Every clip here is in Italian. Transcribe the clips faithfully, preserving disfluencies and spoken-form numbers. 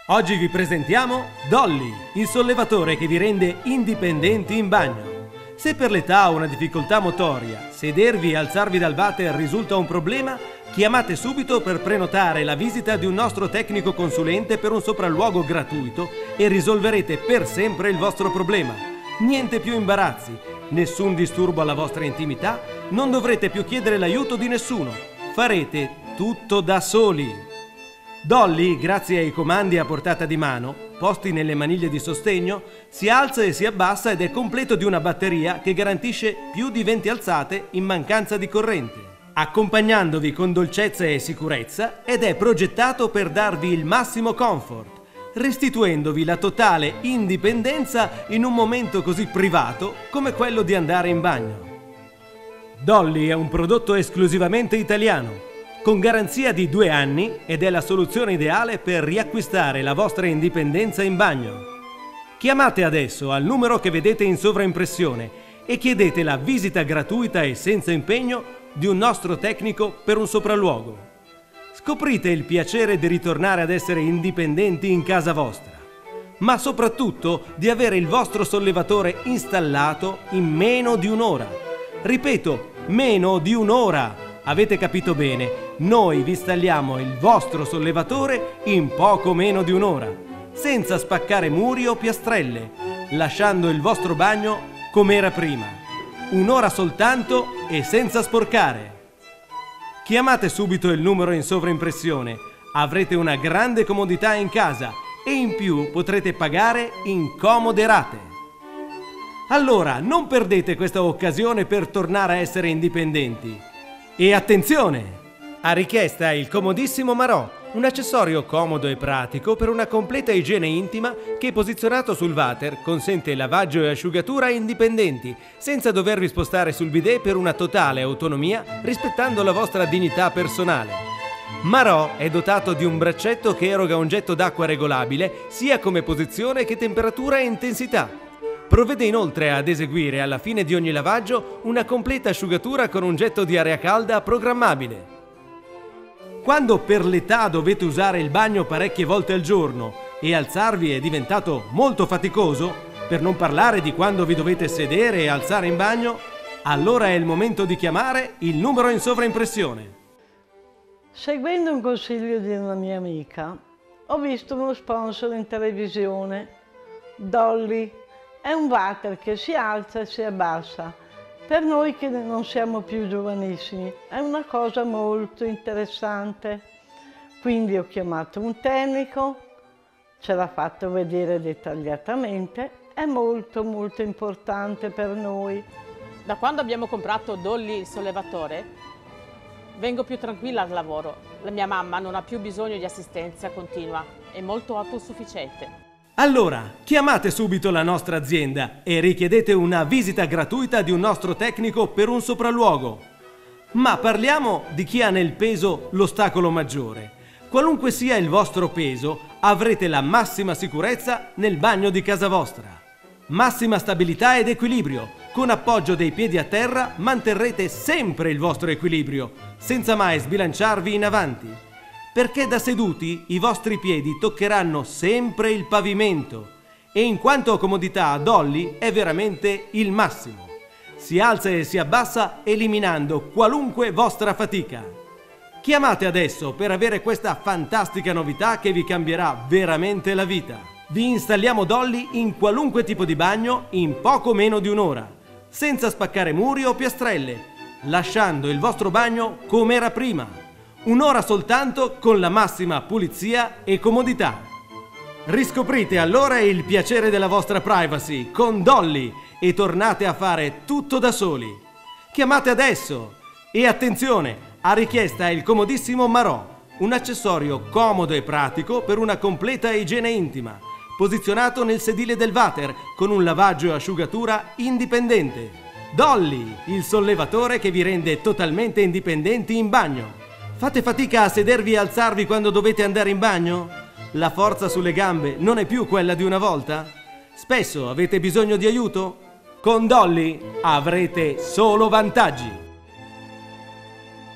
Oggi vi presentiamo Dolly, il sollevatore che vi rende indipendenti in bagno. Se per l'età o una difficoltà motoria, sedervi e alzarvi dal water risulta un problema, chiamate subito per prenotare la visita di un nostro tecnico consulente per un sopralluogo gratuito e risolverete per sempre il vostro problema. Niente più imbarazzi, nessun disturbo alla vostra intimità, non dovrete più chiedere l'aiuto di nessuno. Farete tutto da soli. Dolly, grazie ai comandi a portata di mano, posti nelle maniglie di sostegno, si alza e si abbassa ed è completo di una batteria che garantisce più di venti alzate in mancanza di corrente, accompagnandovi con dolcezza e sicurezza, ed è progettato per darvi il massimo comfort, restituendovi la totale indipendenza in un momento così privato come quello di andare in bagno. Dolly è un prodotto esclusivamente italiano, con garanzia di due anni, ed è la soluzione ideale per riacquistare la vostra indipendenza in bagno. Chiamate adesso al numero che vedete in sovraimpressione e chiedete la visita gratuita e senza impegno di un nostro tecnico per un sopralluogo. Scoprite il piacere di ritornare ad essere indipendenti in casa vostra, ma soprattutto di avere il vostro sollevatore installato in meno di un'ora. Ripeto, meno di un'ora! Avete capito bene, noi vi installiamo il vostro sollevatore in poco meno di un'ora, senza spaccare muri o piastrelle, lasciando il vostro bagno com'era prima. Un'ora soltanto e senza sporcare. Chiamate subito il numero in sovraimpressione, avrete una grande comodità in casa e in più potrete pagare in comode rate. Allora, non perdete questa occasione per tornare a essere indipendenti. E attenzione! A richiesta il comodissimo Marò, un accessorio comodo e pratico per una completa igiene intima che, posizionato sul water, consente lavaggio e asciugatura indipendenti, senza dovervi spostare sul bidet per una totale autonomia, rispettando la vostra dignità personale. Marò è dotato di un braccetto che eroga un getto d'acqua regolabile sia come posizione che temperatura e intensità. Provvede inoltre ad eseguire alla fine di ogni lavaggio una completa asciugatura con un getto di aria calda programmabile. Quando per l'età dovete usare il bagno parecchie volte al giorno e alzarvi è diventato molto faticoso, per non parlare di quando vi dovete sedere e alzare in bagno, allora è il momento di chiamare il numero in sovraimpressione. Seguendo un consiglio di una mia amica, ho visto uno sponsor in televisione, Dolly. È un water che si alza e si abbassa. Per noi che non siamo più giovanissimi è una cosa molto interessante. Quindi ho chiamato un tecnico, ce l'ha fatto vedere dettagliatamente, è molto molto importante per noi. Da quando abbiamo comprato Dolly il sollevatore vengo più tranquilla al lavoro. La mia mamma non ha più bisogno di assistenza continua, è molto autosufficiente. Allora, chiamate subito la nostra azienda e richiedete una visita gratuita di un nostro tecnico per un sopralluogo. Ma parliamo di chi ha nel peso l'ostacolo maggiore. Qualunque sia il vostro peso, avrete la massima sicurezza nel bagno di casa vostra. Massima stabilità ed equilibrio. Con appoggio dei piedi a terra manterrete sempre il vostro equilibrio, senza mai sbilanciarvi in avanti. Perché da seduti i vostri piedi toccheranno sempre il pavimento e in quanto a comodità Dolly è veramente il massimo. Si alza e si abbassa eliminando qualunque vostra fatica. Chiamate adesso per avere questa fantastica novità che vi cambierà veramente la vita. Vi installiamo Dolly in qualunque tipo di bagno in poco meno di un'ora, senza spaccare muri o piastrelle, lasciando il vostro bagno come era prima. Un'ora soltanto con la massima pulizia e comodità. Riscoprite allora il piacere della vostra privacy con Dolly e tornate a fare tutto da soli. Chiamate adesso! E attenzione, a richiesta il comodissimo Marò, un accessorio comodo e pratico per una completa igiene intima, posizionato nel sedile del water con un lavaggio e asciugatura indipendente. Dolly, il sollevatore che vi rende totalmente indipendenti in bagno. Fate fatica a sedervi e alzarvi quando dovete andare in bagno? La forza sulle gambe non è più quella di una volta? Spesso avete bisogno di aiuto? Con Dolly avrete solo vantaggi.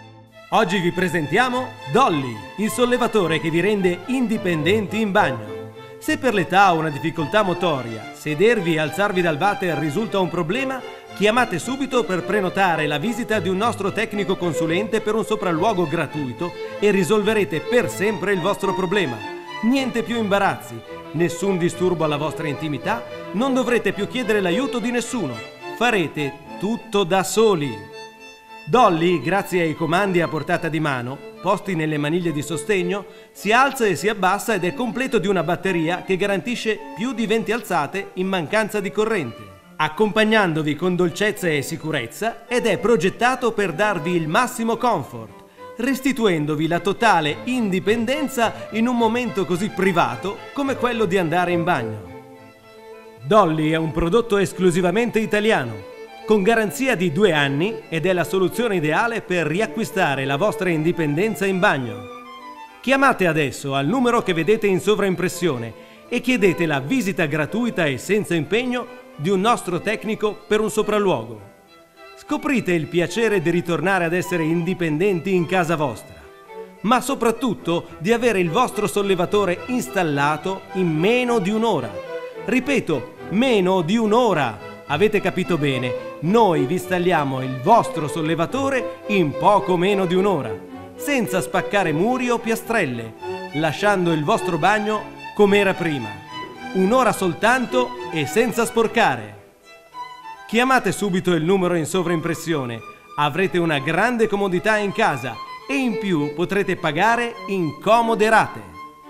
Oggi vi presentiamo Dolly, il sollevatore che vi rende indipendenti in bagno. Se per l'età o una difficoltà motoria, sedervi e alzarvi dal water risulta un problema, chiamate subito per prenotare la visita di un nostro tecnico consulente per un sopralluogo gratuito e risolverete per sempre il vostro problema. Niente più imbarazzi, nessun disturbo alla vostra intimità, non dovrete più chiedere l'aiuto di nessuno. Farete tutto da soli. Dolly, grazie ai comandi a portata di mano, posti nelle maniglie di sostegno, si alza e si abbassa ed è completo di una batteria che garantisce più di venti alzate in mancanza di corrente, accompagnandovi con dolcezza e sicurezza, ed è progettato per darvi il massimo comfort, restituendovi la totale indipendenza in un momento così privato come quello di andare in bagno. Dolly è un prodotto esclusivamente italiano, con garanzia di due anni, ed è la soluzione ideale per riacquistare la vostra indipendenza in bagno. Chiamate adesso al numero che vedete in sovraimpressione e chiedete la visita gratuita e senza impegno di un nostro tecnico per un sopralluogo. Scoprite il piacere di ritornare ad essere indipendenti in casa vostra, ma soprattutto di avere il vostro sollevatore installato in meno di un'ora. Ripeto, meno di un'ora! Avete capito bene, noi vi installiamo il vostro sollevatore in poco meno di un'ora, senza spaccare muri o piastrelle, lasciando il vostro bagno com'era prima. Un'ora soltanto e senza sporcare. Chiamate subito il numero in sovraimpressione, avrete una grande comodità in casa e in più potrete pagare in comode rate.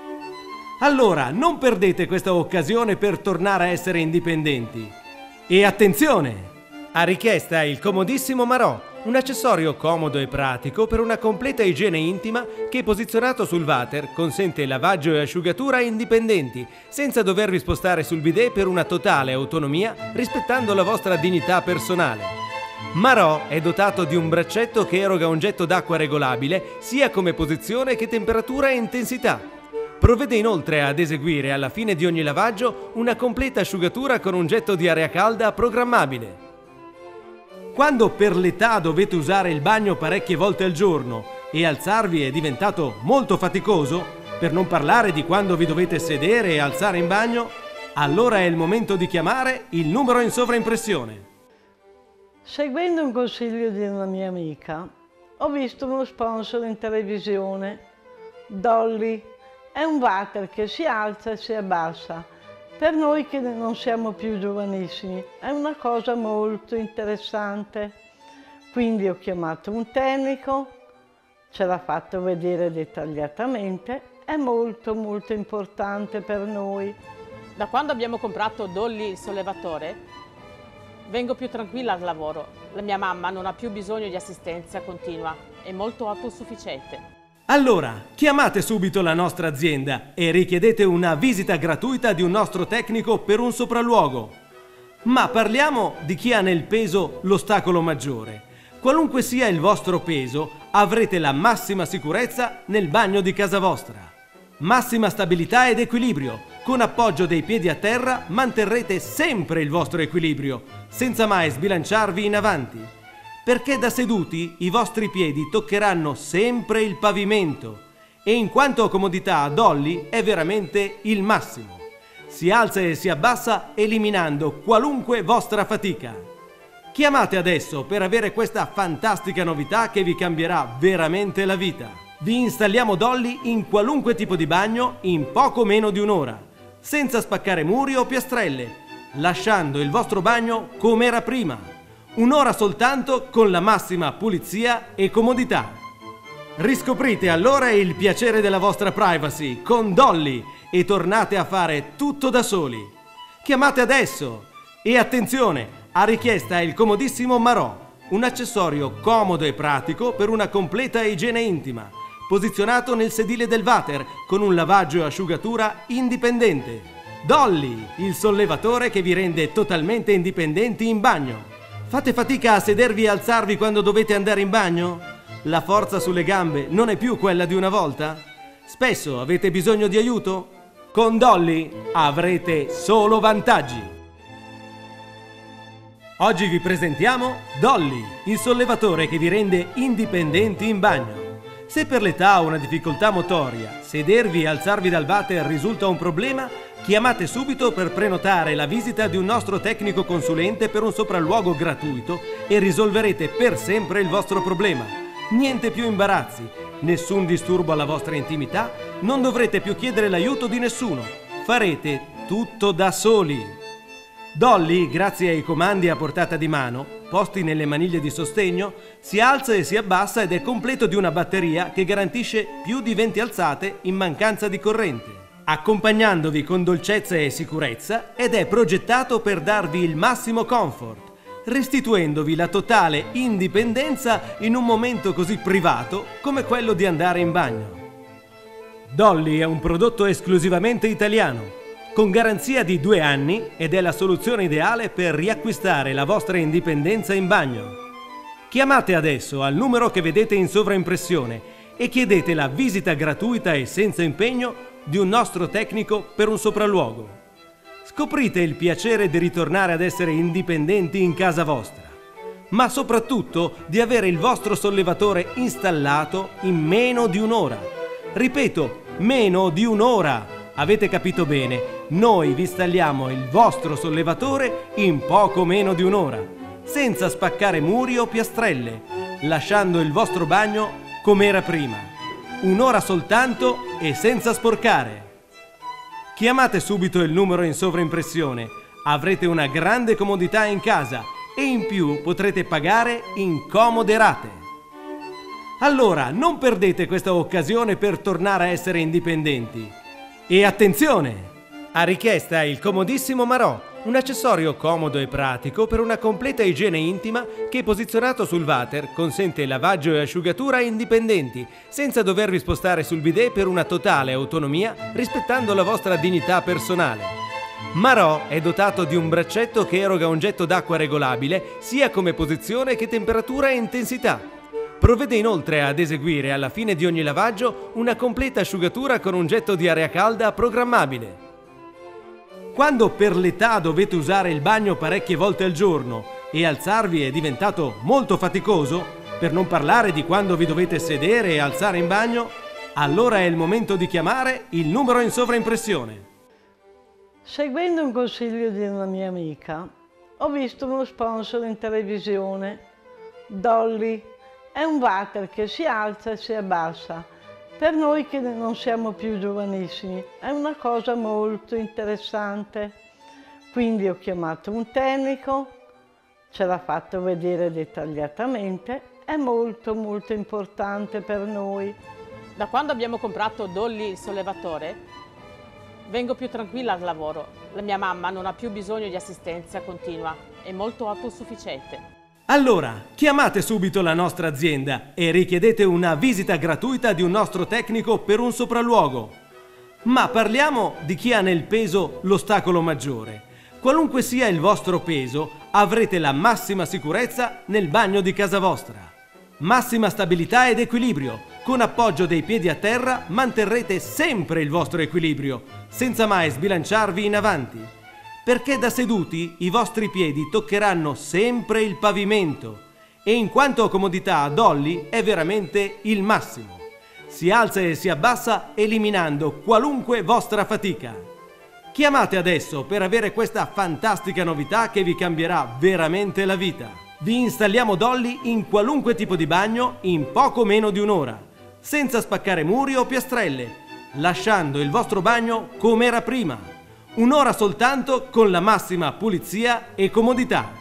Allora, non perdete questa occasione per tornare a essere indipendenti. E attenzione! A richiesta il comodissimo Marò, un accessorio comodo e pratico per una completa igiene intima che, posizionato sul water, consente lavaggio e asciugatura indipendenti, senza dovervi spostare sul bidet, per una totale autonomia rispettando la vostra dignità personale. Marò è dotato di un braccetto che eroga un getto d'acqua regolabile sia come posizione che temperatura e intensità. Provvede inoltre ad eseguire alla fine di ogni lavaggio una completa asciugatura con un getto di aria calda programmabile. Quando per l'età dovete usare il bagno parecchie volte al giorno e alzarvi è diventato molto faticoso, per non parlare di quando vi dovete sedere e alzare in bagno, allora è il momento di chiamare il numero in sovraimpressione. Seguendo un consiglio di una mia amica, ho visto uno sponsor in televisione, Dolly. È un water che si alza e si abbassa. Per noi che non siamo più giovanissimi è una cosa molto interessante. Quindi ho chiamato un tecnico, ce l'ha fatto vedere dettagliatamente, è molto molto importante per noi. Da quando abbiamo comprato Dolly il sollevatore, vengo più tranquilla al lavoro. La mia mamma non ha più bisogno di assistenza continua, è molto autosufficiente. Allora, chiamate subito la nostra azienda e richiedete una visita gratuita di un nostro tecnico per un sopralluogo. Ma parliamo di chi ha nel peso l'ostacolo maggiore. Qualunque sia il vostro peso, avrete la massima sicurezza nel bagno di casa vostra. Massima stabilità ed equilibrio. Con appoggio dei piedi a terra manterrete sempre il vostro equilibrio, senza mai sbilanciarvi in avanti. Perché da seduti i vostri piedi toccheranno sempre il pavimento e in quanto a comodità Dolly è veramente il massimo. Si alza e si abbassa eliminando qualunque vostra fatica. Chiamate adesso per avere questa fantastica novità che vi cambierà veramente la vita. Vi installiamo Dolly in qualunque tipo di bagno in poco meno di un'ora, senza spaccare muri o piastrelle, lasciando il vostro bagno come era prima. Un'ora soltanto con la massima pulizia e comodità. Riscoprite allora il piacere della vostra privacy con Dolly e tornate a fare tutto da soli. Chiamate adesso! E attenzione, a richiesta è il comodissimo Marò, un accessorio comodo e pratico per una completa igiene intima, posizionato nel sedile del water con un lavaggio e asciugatura indipendente. Dolly, il sollevatore che vi rende totalmente indipendenti in bagno. Fate fatica a sedervi e alzarvi quando dovete andare in bagno? La forza sulle gambe non è più quella di una volta? Spesso avete bisogno di aiuto? Con Dolly avrete solo vantaggi. Oggi vi presentiamo Dolly, il sollevatore che vi rende indipendenti in bagno. Se per l'età o una difficoltà motoria, sedervi e alzarvi dal water risulta un problema, Chiamate subito per prenotare la visita di un nostro tecnico consulente per un sopralluogo gratuito e risolverete per sempre il vostro problema. Niente più imbarazzi, nessun disturbo alla vostra intimità, non dovrete più chiedere l'aiuto di nessuno. Farete tutto da soli. Dolly, grazie ai comandi a portata di mano, posti nelle maniglie di sostegno, si alza e si abbassa ed è completo di una batteria che garantisce più di venti alzate in mancanza di corrente, accompagnandovi con dolcezza e sicurezza, ed è progettato per darvi il massimo comfort, restituendovi la totale indipendenza in un momento così privato come quello di andare in bagno. Dolly è un prodotto esclusivamente italiano, con garanzia di due anni, ed è la soluzione ideale per riacquistare la vostra indipendenza in bagno. Chiamate adesso al numero che vedete in sovraimpressione e chiedete la visita gratuita e senza impegno di un nostro tecnico per un sopralluogo. Scoprite il piacere di ritornare ad essere indipendenti in casa vostra, ma soprattutto di avere il vostro sollevatore installato in meno di un'ora. Ripeto, meno di un'ora! Avete capito bene, noi vi installiamo il vostro sollevatore in poco meno di un'ora, senza spaccare muri o piastrelle, lasciando il vostro bagno com'era prima. Un'ora soltanto e senza sporcare. Chiamate subito il numero in sovraimpressione, avrete una grande comodità in casa e in più potrete pagare in comode rate. Allora, non perdete questa occasione per tornare a essere indipendenti. E attenzione! A richiesta il comodissimo Marò, un accessorio comodo e pratico per una completa igiene intima che, posizionato sul water, consente lavaggio e asciugatura indipendenti, senza dovervi spostare sul bidet, per una totale autonomia rispettando la vostra dignità personale. Marò è dotato di un braccetto che eroga un getto d'acqua regolabile sia come posizione che temperatura e intensità. Provvede inoltre ad eseguire alla fine di ogni lavaggio una completa asciugatura con un getto di aria calda programmabile. Quando per l'età dovete usare il bagno parecchie volte al giorno e alzarvi è diventato molto faticoso, per non parlare di quando vi dovete sedere e alzare in bagno, allora è il momento di chiamare il numero in sovraimpressione. Seguendo un consiglio di una mia amica, ho visto uno sponsor in televisione, Dolly. È un water che si alza e si abbassa. Per noi che non siamo più giovanissimi è una cosa molto interessante. Quindi ho chiamato un tecnico, ce l'ha fatto vedere dettagliatamente, è molto molto importante per noi. Da quando abbiamo comprato Dolly il sollevatore, vengo più tranquilla al lavoro. La mia mamma non ha più bisogno di assistenza continua, è molto autosufficiente. Allora, chiamate subito la nostra azienda e richiedete una visita gratuita di un nostro tecnico per un sopralluogo. Ma parliamo di chi ha nel peso l'ostacolo maggiore. Qualunque sia il vostro peso, avrete la massima sicurezza nel bagno di casa vostra. Massima stabilità ed equilibrio. Con appoggio dei piedi a terra manterrete sempre il vostro equilibrio, senza mai sbilanciarvi in avanti. Perché da seduti i vostri piedi toccheranno sempre il pavimento e in quanto a comodità Dolly è veramente il massimo. Si alza e si abbassa eliminando qualunque vostra fatica. Chiamate adesso per avere questa fantastica novità che vi cambierà veramente la vita. Vi installiamo Dolly in qualunque tipo di bagno in poco meno di un'ora, senza spaccare muri o piastrelle, lasciando il vostro bagno come era prima. Un'ora soltanto con la massima pulizia e comodità.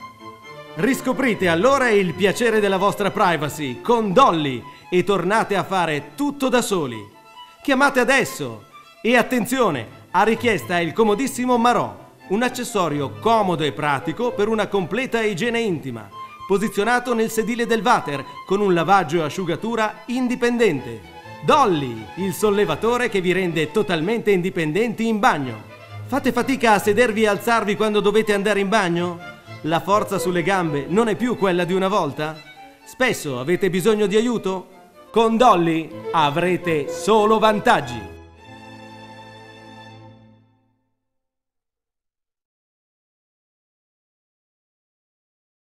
Riscoprite allora il piacere della vostra privacy con Dolly e tornate a fare tutto da soli. Chiamate adesso! E attenzione, a richiesta è il comodissimo Marò, un accessorio comodo e pratico per una completa igiene intima, posizionato nel sedile del water con un lavaggio e asciugatura indipendente. Dolly, il sollevatore che vi rende totalmente indipendenti in bagno. Fate fatica a sedervi e alzarvi quando dovete andare in bagno? La forza sulle gambe non è più quella di una volta? Spesso avete bisogno di aiuto? Con Dolly avrete solo vantaggi!